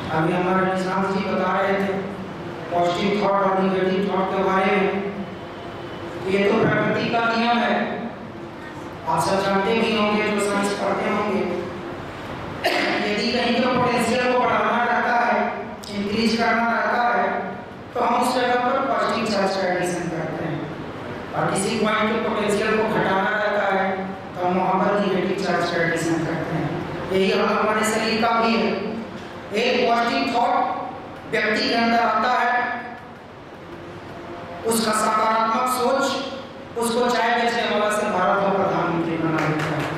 अभी हमारे निशांत जी बता रहे थे पॉजिटिव थॉट और नेगेटिव थॉट के बारे में। ये तो प्रकृति का नियम है, आप सब जानते भी होंगे जो साइंस पढ़ते होंगे। यदि कहीं के पोटेंशियल को बढ़ाना रहता है, इंक्रीज करना रहता है, तो हम उस जगह पर पॉजिटिव चार्ज का एडिशन करते हैं, और किसी पॉइंट के पोटेंशियल को घटाना रहता है तो हम वहाँ पर नेगेटिव चार्ज का एडिशन करते हैं। यही हमारे शरीर का भी है। एक पॉजिटिव थॉट व्यक्ति के अंदर आता है, उसका सकारात्मक सोच उसको चाय बेचने वाला से भारत का प्रधानमंत्री बना देता है।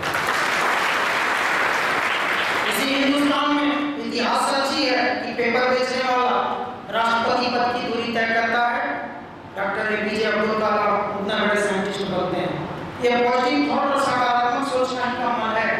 इसी हिंदुस्तान में इतिहास सच्ची है कि पेपर बेचने वाला राष्ट्रपति पद की दूरी तय करता है, डॉक्टर APJ अब्दुल कलाम उतना बड़े साइंटिस्ट बनते हैं। ये पॉजिटिव थॉट और सकारात्मक सोच का कमाल है।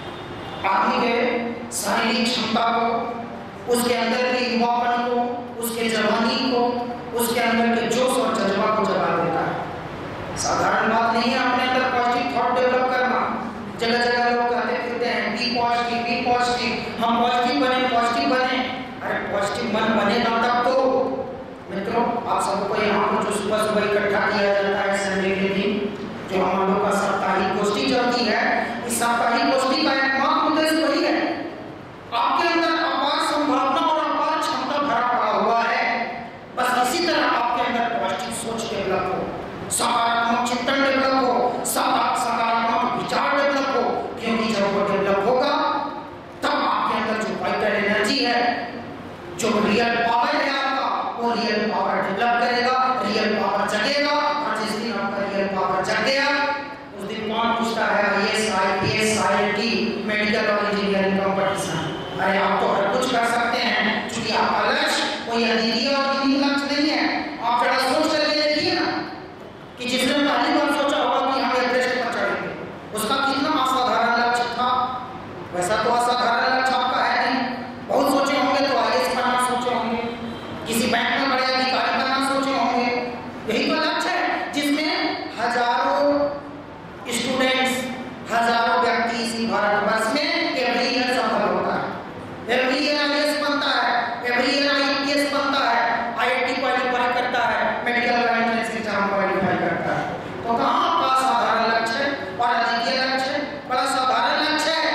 आदमी के शारीरिक क्षमता को, उसके अंदर के युवापन को, उसके जवानी को, उसके अंदर के जोश और जज्बा को जगा देता है। साधारण बात नहीं है अपने अंदर पॉजिटिव थॉट डेवलप करना। जगह जगह लोग कहते फिरते हैं बी पॉजिटिव, हम पॉजिटिव बने। अरे पॉजिटिव मन बनेगा तब तो। मित्रों, आप सबको यहाँ पर जो सुबह सुबह इकट्ठा किया जाता है संडे के दिन, जो हम लोग का साप्ताहिक गोष्ठी चलती है, इस साप्ताहिक गोष्ठी का एकमात्र उद्देश्य वही है, आपके अंदर अपार संभावना और अपार क्षमता भरा पड़ा हुआ है। बस इसी तरह आपके अंदर पॉजिटिव सोच डेवलप हो, सकारात्मक चिंतन डेवलप हो, सकारात्मक विचार डेवलप हो, क्योंकि जब वो डेवलप होगा तब आपके अंदर जो वाइटल एनर्जी है, जो रियल पावर है आपका, वो रियल पावर डेवलप करेगा, रियल पावर जगेगा। और जिस दिन आपका रियल पावर जग गया, उस दिन कौन पूछता है IAS, IPS, IIT, मेडिकल और इंजीनियरिंग कंपटीशन। अरे आप तो हर कुछ कर सकते हैं, क्योंकि आपका लक्ष्य कोई अद्वितीय और यूनिक लक्ष्य नहीं है। आप जरा सोच करके देखिए ना कि जिसने पहली बार सोचा होगा कि हम एवरेस्ट पर चढ़ेंगे, उसका कितना असाधारण लक्ष्य था। वैसा तो असाधारण लक्ष्य आपका है नहीं। बहुत सोचे होंगे तो IAS बनना सोचे होंगे, किसी बैंक में बड़े अधिकारी बनना सोचे होंगे। यही तो लक्ष्य है जिसमें हजारों स्टूडेंट्स, हजारों व्यक्ति इसी भारतवर्ष में एवरी ईयर सफल होता है। एवरी ईयर IAS बनता है, एवरी ईयर IPS बनता है, IIT क्वालिफाई करता है, मेडिकल एंट्रेंस एग्जाम क्वालिफाई करता है। तो कहाँ आपका साधारण लक्ष्य है और अद्वितीय लक्ष्य है, बड़ा साधारण लक्ष्य है।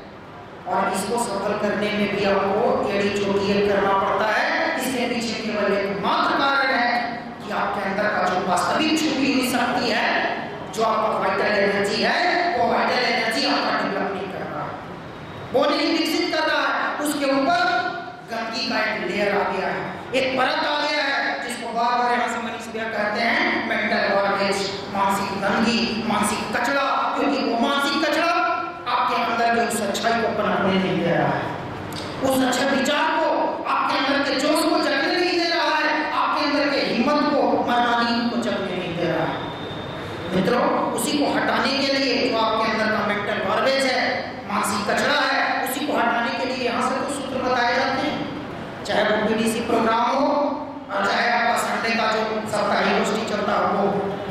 और इसको सफल करने में भी आपको एड़ी चोटी करना पड़ता है। इसके पीछे केवल एक मात्र कारण है कि आपके अंदर का जो वास्तविक छुपी हुई शक्ति है, जो आपका वाइटल एनर्जी है, वो वाइटल एनर्जी आपका डेवलप नहीं कर रहा, वो नहीं विकसित कर रहा है। उसके ऊपर गंदगी का एक लेयर आ गया है, एक परत आ गया है, जिसको बार बार यहाँ से मनीष भैया कहते हैं मेंटल गॉर्बेज, मानसिक गंदगी, मानसिक कचरा। क्योंकि वो मानसिक कचरा आपके अंदर के उस अच्छाई को पनपने नहीं दे रहा है, उस अच्छे विचार को, आपके अंदर के जोश को जगने नहीं दे रहा है, आपके अंदर के हिम्मत को, मर्दानी को जगने नहीं दे रहा है। मित्रों, उसी को हटाने के लिए जो आपके अंदर का मेंटल गॉर्बेज है, मानसिक कचरा है, उसी को हटाने के लिए यहाँ से कुछ सूत्र बताए जाते हैं। चाहे वो PDC प्रोग्राम हो और चाहे आपका संडे का जो साप्ताहिक गोष्ठी चलता हो,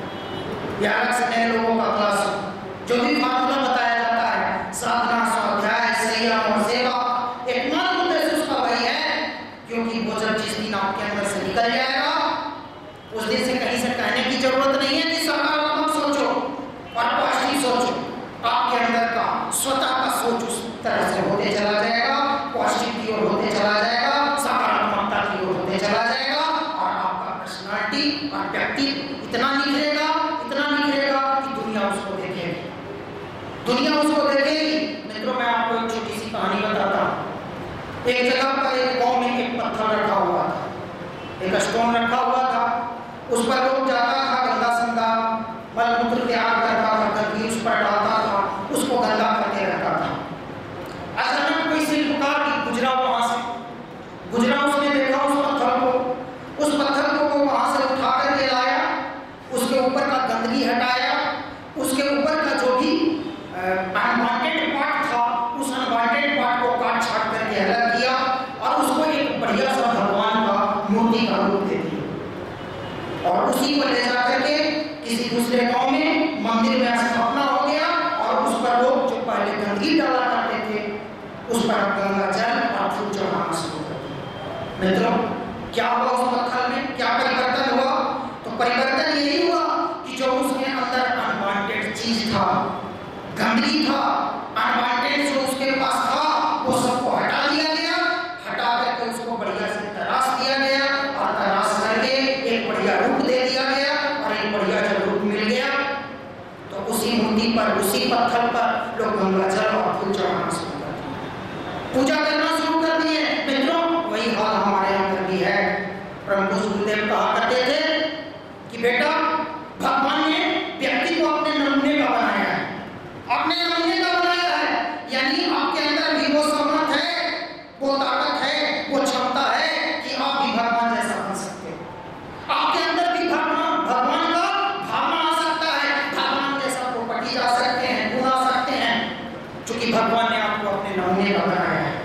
या अलग से नए लोगों का क्लास हो, जो भी फार्मूला बताया जाता है, साधना, स्वाध्याय, संयम और सेवा, एकमात्र उद्देश्य उसका वही है। क्योंकि वो जब जिस दिन आपके अंदर से निकल जाएगा, उस दिन से कहीं से कहने की जरूरत नहीं है कि सकारात्मक सोचो और पॉजिटिव सोचो। आपके अंदर का स्वतः का सोच उस तरह से होते चला जाएगा, पॉजिटिव की ओर होते चला जाएगा, सकारात्मकता की ओर होते चला जाएगा, और आपका पर्सनालिटी और व्यक्तित्व इतना निखरेगा कि दुनिया उसको देखेगी, दुनिया उसको देखेगी। मित्रों, मैं आपको एक छोटी सी कहानी बताता हूँ। एक जगह पर एक गांव में एक पत्थर रखा हुआ था, एक स्टोन रखा हुआ था, उस पर लोग जाता था, गंदा संदा मलमूत्र त्याग करता था, गंदगी उस पर डालता था, उसको गंदा करते रहता था। अचानक कोई शिल्पकार गुजरा वहां से, गुजरा, उसने देखा उस पत्थर को वो वहां से उठा करके लाया, उसके ऊपर का गंदगी हटाया, उसके ऊपर का जो भी अनवांटेड पार्ट था, उस अनवांटेड पार्ट को काट छाट करके अलग किया, और उसको एक बढ़िया सा भगवान का मूर्ति का रूप दे दिया, और उसी को ले जा करके किसी दूसरे गांव में मंदिर में स्थापना हो गया। और उस पर लोग जो पहले गंदगी डाला करते थे, उस पर गंगा जल और फूल चढ़ाना शुरू कर दिया। मित्रों, क्या हुआ उस पत्थर में? क्या परिवर्तन हुआ? तो परिवर्तन यही हुआ कि जो उसके अंदर अनवांटेड चीज था, गंदगी था, अनवांटेड जो उसके पास था, वो सबको हटा दिया गया। हटा करके उसको बढ़िया से तराश दिया गया और तराश करके एक बढ़िया रूप दे दिया गया। और एक बढ़िया जब रूप मिल गया तो उसी मूर्ति पर, उसी पत्थर पर लोग गंगाजल और फूल चढ़ाना शुरू कर दिए, पूजा करना शुरू कर दिए। मित्रों, वही हाल हमारे अंदर भी है। प्रभु गुरुदेव कहा करते थे कि बेटा, भगवान ने व्यक्ति को अपने नमूने का बनाया है, अपने नमूने का बनाया है। यानी आपके अंदर भी वो समर्थ है, वो ताकत है, वो क्षमता है कि आप भी भगवान जैसा बन सकते हो। आपके अंदर भी भगवान का भावना आ सकता है, भगवान जैसा प्रॉपर्टी जा सकते हैं, गुण आ सकते हैं, क्योंकि भगवान ने आपको अपने नमूने का बनाया है।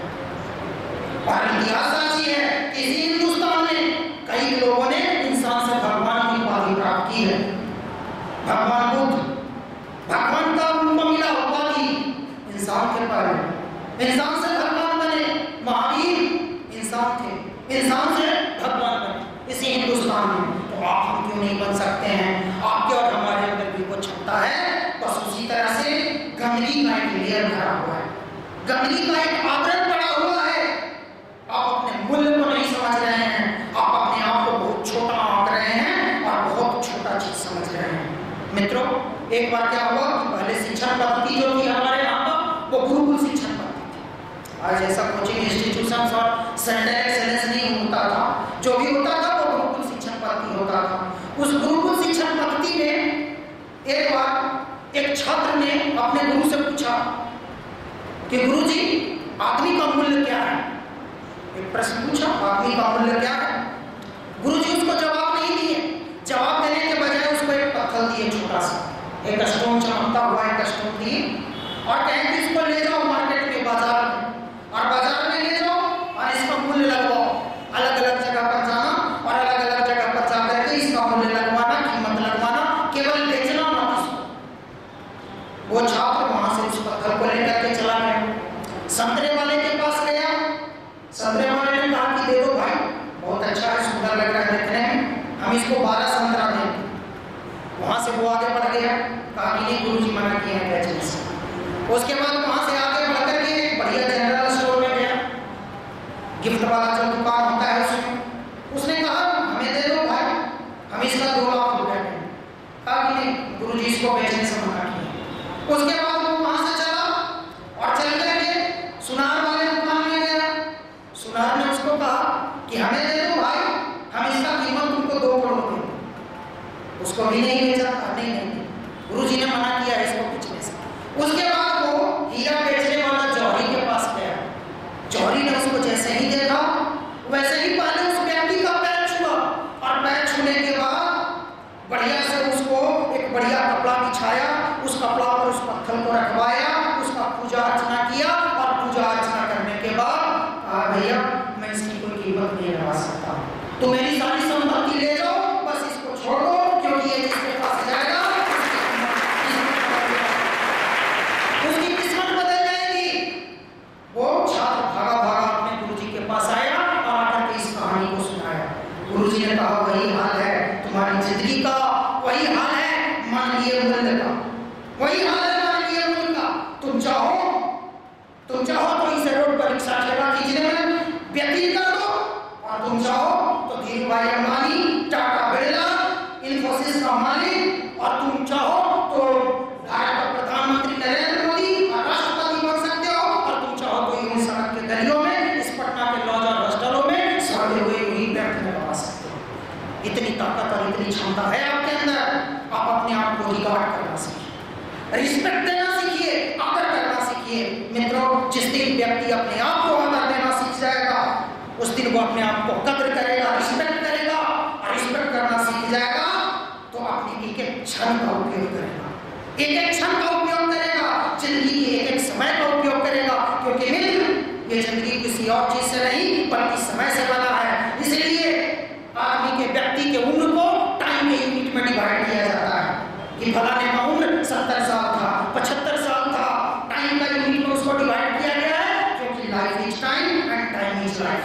और इतिहास साक्षी है कि इसी हिंदुस्तान में कई लोगों ने इंसान से भगवान की उपाधि प्राप्त की है। भगवान बुद्ध, भगवान का उनको मिला उपाधि इंसान के पर, इंसान से भगवान बने। महावीर इंसान थे, इंसान से भगवान बने इसी हिंदुस्तान में। तो आप हम क्यों नहीं बन सकते हैं? आपके और हमारे अंदर भी वो क्षमता है। बस उसी तरह से गंदगी का एक लेयर भरा हुआ है, गंदगी का एक आवरण पड़ा हुआ है। आप अपने मूल्य को नहीं समझ रहे हैं, आप अपने आप को बहुत छोटा आंक रहे हैं और बहुत छोटा चीज समझ रहे हैं। मित्रों, एक बार क्या हुआ कि पहले शिक्षण पद्धति जो थी हमारे यहाँ पर, वो गुरुकुल शिक्षण पद्धति थी। आज ऐसा कोचिंग इंस्टीट्यूशन और सेंटर एक्सेलेंस नहीं होता था, जो भी होता था वो गुरुकुल शिक्षण पद्धति होता था। उस गुरुकुल शिक्षण पद्धति में एक बार एक छात्र ने अपने गुरु से पूछा कि गुरुजी, आदमी का मूल्य क्या है? एक प्रश्न पूछा, आदमी का मूल्य क्या है? गुरुजी उसको जवाब नहीं दिए। जवाब देने के बजाय उसको एक पत्थर दिए, छोटा सा एक स्टोन, चमकता हुआ एक स्टोन दिए और कहें कि इसको ले जाओ मार्केट में, बाजार में, और बाजार में ले जाओ और इसका मूल्य लगवाओ। अलग अलग जगह पर जाना और अलग अलग जगह पर जाकर के इसका मूल्य लगवाना, कीमत लगवाना, केवल बेचना मत इसको। वो छात्र वहां से उस पत्थर को लेकर के चला गया, संतरे वाले के पास गया। संतरे वाले ने कहा कि दे दो भाई, बहुत अच्छा है, सुंदर लग रहा है देखने में, हम इसको 12 संतरा देंगे। वहां से वो आगे बढ़ गया, कहा कि नहीं गुरुजी मना किए हैं बेचने से। उसके बाद वहां से आगे बढ़कर के एक बढ़िया जनरल स्टोर में गया, गिफ्ट वाला जो दुकान होता है उसमें। उसने कहा हमें दे दो भाई, हम इसका 2 लाख रुपए देंगे। कहा कि नहीं गुरुजी इसको बेचने से मना किए। उसके बाद वो वहां से चला और चल करके सुनार वाले दुकान में गया। सुनार ने उसको कहा कि हमें दे दो भाई, हम इसका कीमत तुमको 2 करोड़ देंगे। उसको भी नहीं बेचा, नहीं गुरुजी ने मना किया इसको बेचने से। उसके बाद वो हीरा बेचने वाला जौहरी के पास गया। जौहरी ने उसको जैसे ही देखा वैसे ही पहले उस व्यक्ति का पैर छुआ और पैर छूने के बाद बढ़िया से उसको एक बढ़िया कपड़ा बिछाया, उस कपड़ा पर उस पत्थर को रखवाया, उसका पूजा अर्चना किया और पूजा अर्चना करने के बाद भैया मैं इसकी कोई कीमत नहीं लगा सकता, तो मेरी सारी संपत्ति ले जाओ, बस इसको छोड़ दो, क्योंकि ये जिसके पास जाएगा उसकी किस्मत बदल जाएगी। वो छात्र भागा भागा अपने गुरुजी के पास आया और आकर के इस कहानी को सुनाया। गुरुजी ने कहा वही हाल है तुम्हारी जिंदगी का, वही हाल है मानवीय मूल्य का, वही हाल है मानवीय मूल्य का। तुम चाहो तो इस रोड पर रिक्शा ठेला खींचने में व्यतीत कर दो, और तुम चाहो तो धीरू भाई अंबानी, टाटा बिरला, इन्फोसिस का मालिक, और तुम चाहो तो भारत का प्रधानमंत्री नरेंद्र मोदी और राष्ट्रपति बन सकते हो, और तुम चाहो तो यूं सड़क के गलियों में, इस पटना के लॉज और हॉस्टलों में सड़े हुए यूं बैठने लगा सकते हो। इतनी ताकत और इतनी क्षमता है आपके अंदर। आप अपने आप को रिकॉर्ड करना सीखिए, रिस्पेक्ट देना सीखिए, आदर करना सीखिए। मित्रों, जिस दिन व्यक्ति अपने आप को आदर देना सीख जाएगा उस दिन वो अपने आप को कदर करेगा, रिस्पेक्ट करेगा, और रिस्पेक्ट करना सीख जाएगा तो अपनी एक एक क्षण का उपयोग करेगा, एक एक क्षण का उपयोग करेगा, जिंदगी के एक एक समय का उपयोग करेगा। क्योंकि मित्र, ये जिंदगी किसी और चीज से नहीं बल्कि समय से बना है। इसलिए आदमी के व्यक्ति के उम्र को टाइम के यूनिट में डिवाइड किया जाता है कि फलाने का उम्र 70 साल था, 75 साल था, टाइम का यूनिट में उसको डिवाइड किया गया है, क्योंकि life is time and time is life.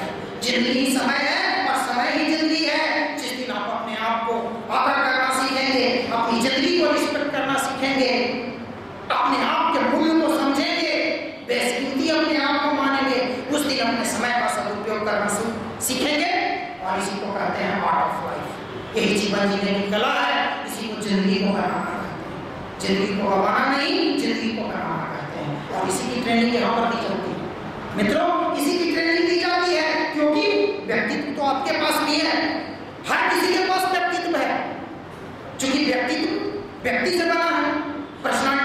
जिंदगी समय है और समय ही जिंदगी है। जिस दिन आप अपने आप को आदर करना सीखेंगे, अपनी जिंदगी को रिस्पेक्ट करना सीखेंगे, अपने आप के मूल्य को समझेंगे, बेसकीमती अपने आप को मानेंगे, उस दिन अपने समय का सदुपयोग करना सीखेंगे। और इसी को कहते हैं आर्ट ऑफ लाइफ। यही जीवन जीने की कला है, इसी को जिंदगी को बनाना कहते हैं। जिंदगी को गंवाना नहीं, जिंदगी को बनाना कहते हैं। और इसी की ट्रेनिंग यहाँ पर दी जाती है मित्रों, इसी की ट्रेनिंग दी जाती है, क्योंकि व्यक्तित्व तो आपके पास भी है, हर किसी के पास व्यक्तित्व है। चूंकि व्यक्तित्व व्यक्ति से बना है, पर्सनालिटी